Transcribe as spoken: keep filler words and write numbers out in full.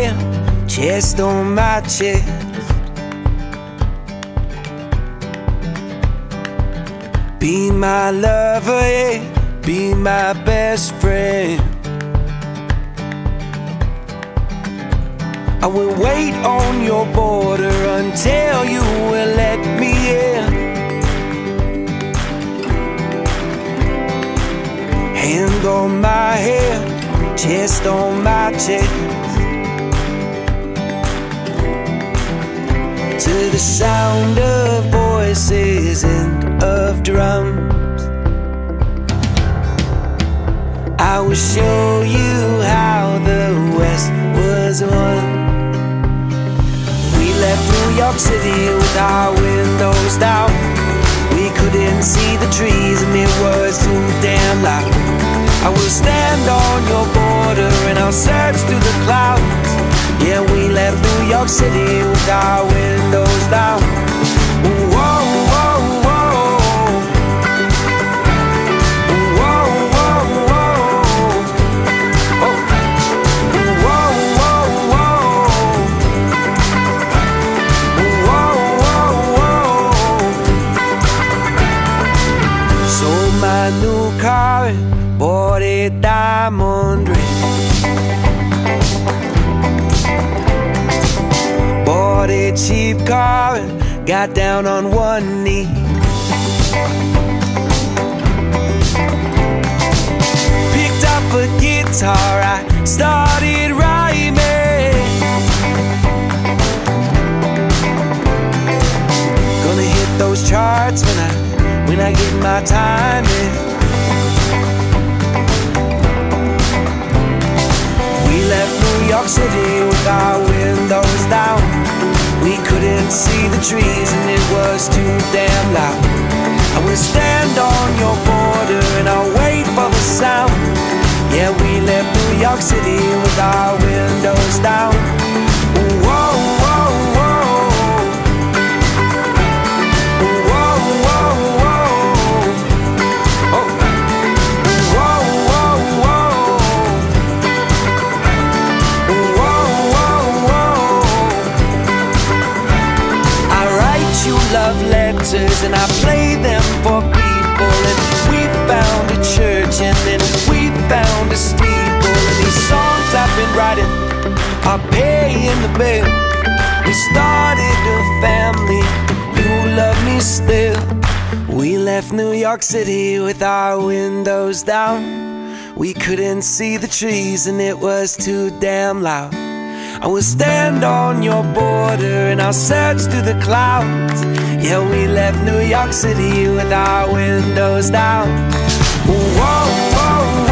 head, chest on my chest. Be my lover, yeah, be my best friend. I will wait on your border until you will let me in. Hand on my head, chest on my chest. To the sound of voices and of drums, I will show you how the West was won. We left New York City with our windows down. We couldn't see the trees and it was too damn loud. I will stand on your border and I'll search through the clouds. Yeah, we left New York City with our windows down. Whoa, whoa, whoa. Whoa, whoa, whoa. Oh. Whoa, whoa, whoa. Whoa, whoa, whoa. Sold my new car and bought a diamond ring. Bought a cheap car and got down on one knee. Picked up a guitar, I started rhyming. Gonna hit those charts when I, when I get my time in. We left New York City with our windows down. We couldn't see the trees and it was too damn loud. I will stand on your border and I'll wait for the sound. Yeah, we left New York City with our windows down. Whoa, whoa, whoa. Whoa, whoa, whoa. Oh. Whoa, whoa, whoa. Whoa, whoa, whoa. I write you love letters and I play them for people. And we found a church and then we found a steeple. And these songs I've been writing are paying the bill. We started a family, you love me still. We left New York City with our windows down. We couldn't see the trees and it was too damn loud. I will stand on your border and I'll search through the clouds. Yeah, we left New York City with our windows down. Whoa, whoa,